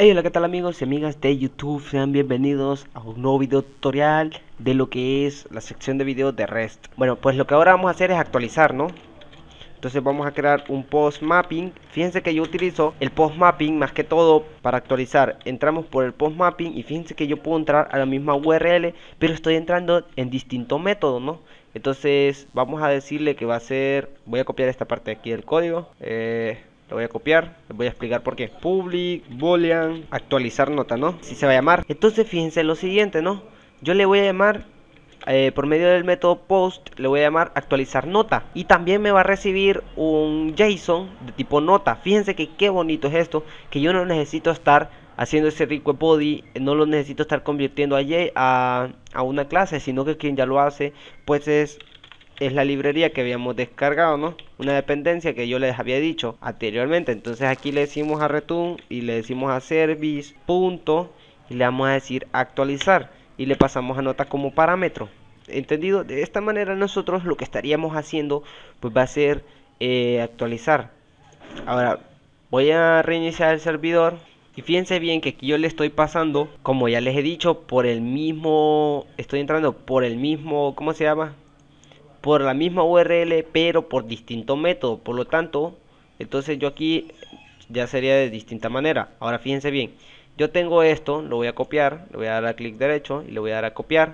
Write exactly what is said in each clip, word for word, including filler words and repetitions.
Hey, hola, ¿qué tal amigos y amigas de YouTube? Sean bienvenidos a un nuevo video tutorial de lo que es la sección de videos de REST. Bueno, pues lo que ahora vamos a hacer es actualizar, ¿no? Entonces vamos a crear un post mapping. Fíjense que yo utilizo el post mapping más que todo para actualizar. Entramos por el post mapping y fíjense que yo puedo entrar a la misma U R L, pero estoy entrando en distinto método, ¿no? Entonces vamos a decirle que va a ser... Voy a copiar esta parte de aquí del código. Eh... Lo voy a copiar, les voy a explicar por qué. Public, boolean, actualizar nota, ¿no? Así se va a llamar. Entonces fíjense lo siguiente, ¿no? Yo le voy a llamar, eh, por medio del método post, le voy a llamar actualizar nota. Y también me va a recibir un JSON de tipo nota. Fíjense que qué bonito es esto, que yo no necesito estar haciendo ese request body, no lo necesito estar convirtiendo a, a, a una clase, sino que quien ya lo hace, pues es... es la librería que habíamos descargado, ¿no? Una dependencia que yo les había dicho anteriormente. Entonces aquí le decimos a return y le decimos a service punto y le vamos a decir actualizar y le pasamos a nota como parámetro. ¿Entendido? De esta manera nosotros lo que estaríamos haciendo pues va a ser eh, actualizar. Ahora voy a reiniciar el servidor. Y fíjense bien que aquí yo le estoy pasando, como ya les he dicho, por el mismo... Estoy entrando por el mismo... ¿Cómo se llama? Por la misma U R L, pero por distinto método. Por lo tanto, entonces yo aquí ya sería de distinta manera. Ahora fíjense bien, yo tengo esto, lo voy a copiar, le voy a dar a clic derecho y le voy a dar a copiar.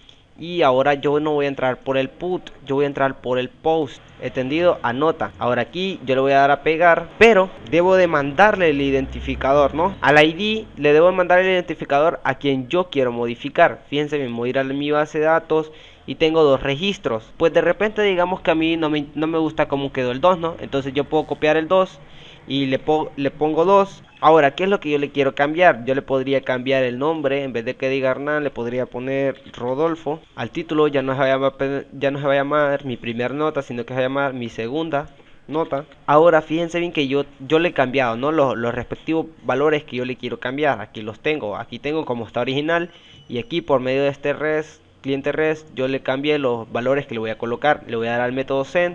Y ahora yo no voy a entrar por el put, yo voy a entrar por el post. ¿Entendido? Anota. Ahora aquí yo le voy a dar a pegar, pero debo de mandarle el identificador, ¿no? Al I D le debo mandar el identificador a quien yo quiero modificar. Fíjense bien, voy a ir a mi base de datos y tengo dos registros. Pues de repente digamos que a mí no me, no me gusta cómo quedó el dos, ¿no? Entonces yo puedo copiar el dos y le, po le pongo dos. Ahora, ¿qué es lo que yo le quiero cambiar? Yo le podría cambiar el nombre, en vez de que diga Hernán, le podría poner Rodolfo. Al título ya no se va a llamar, ya no se va a llamar mi primera nota, sino que se va a llamar mi segunda nota. Ahora, fíjense bien que yo, yo le he cambiado, ¿no? Los, los respectivos valores que yo le quiero cambiar. Aquí los tengo, aquí tengo como está original. Y aquí por medio de este REST, cliente REST, yo le cambié los valores que le voy a colocar. Le voy a dar al método send.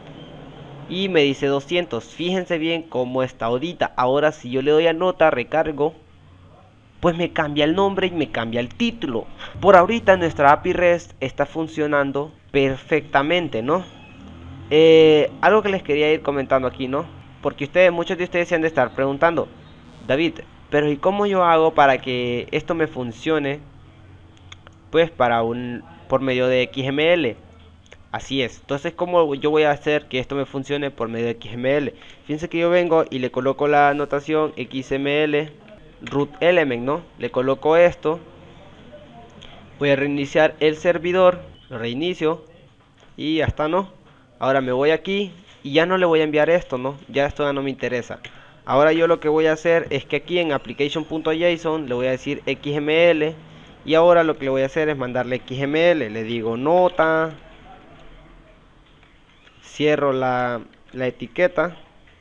Y me dice doscientos. Fíjense bien cómo está ahorita. Ahora si yo le doy a nota, recargo, pues me cambia el nombre y me cambia el título. Por ahorita nuestra A P I REST está funcionando perfectamente, ¿no? Eh, algo que les quería ir comentando aquí, ¿no? Porque ustedes, muchos de ustedes se han de estar preguntando, David, pero ¿y cómo yo hago para que esto me funcione? Pues para un por medio de X M L. Así es. Entonces, ¿cómo yo voy a hacer que esto me funcione por medio de X M L? Fíjense que yo vengo y le coloco la anotación X M L root element, ¿no? Le coloco esto. Voy a reiniciar el servidor, lo reinicio y ya está, ¿no? Ahora me voy aquí y ya no le voy a enviar esto, ¿no? Ya esto ya no me interesa. Ahora yo lo que voy a hacer es que aquí en application.json le voy a decir X M L y ahora lo que le voy a hacer es mandarle X M L. Le digo nota, cierro la, la etiqueta.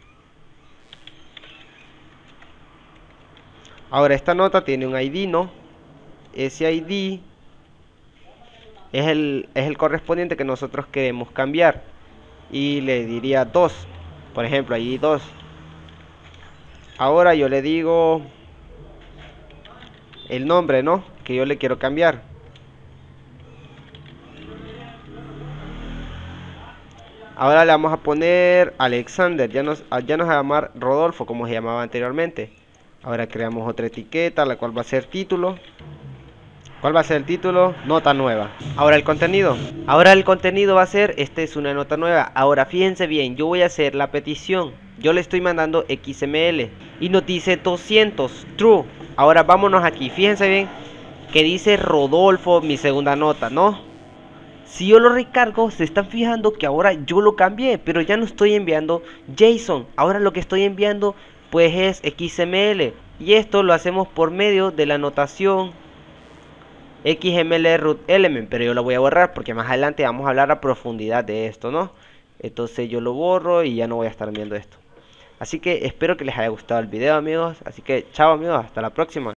Ahora esta nota tiene un I D, ¿no? Ese I D es el, es el correspondiente que nosotros queremos cambiar. Y le diría dos. Por ejemplo, I D dos. Ahora yo le digo el nombre, ¿no? Que yo le quiero cambiar. Ahora le vamos a poner Alexander, ya nos, ya nos va a llamar Rodolfo como se llamaba anteriormente. Ahora creamos otra etiqueta, la cual va a ser título. ¿Cuál va a ser el título? Nota nueva. Ahora el contenido. Ahora el contenido va a ser, esta es una nota nueva. Ahora fíjense bien, yo voy a hacer la petición. Yo le estoy mandando X M L y nos dice doscientos, true. Ahora vámonos aquí, fíjense bien que dice Rodolfo, mi segunda nota, ¿no? Si yo lo recargo, se están fijando que ahora yo lo cambié, pero ya no estoy enviando JSON. Ahora lo que estoy enviando pues es X M L. Y esto lo hacemos por medio de la anotación X M L root element. Pero yo lo voy a borrar porque más adelante vamos a hablar a profundidad de esto, ¿no? Entonces yo lo borro y ya no voy a estar viendo esto. Así que espero que les haya gustado el video, amigos. Así que chao, amigos, hasta la próxima.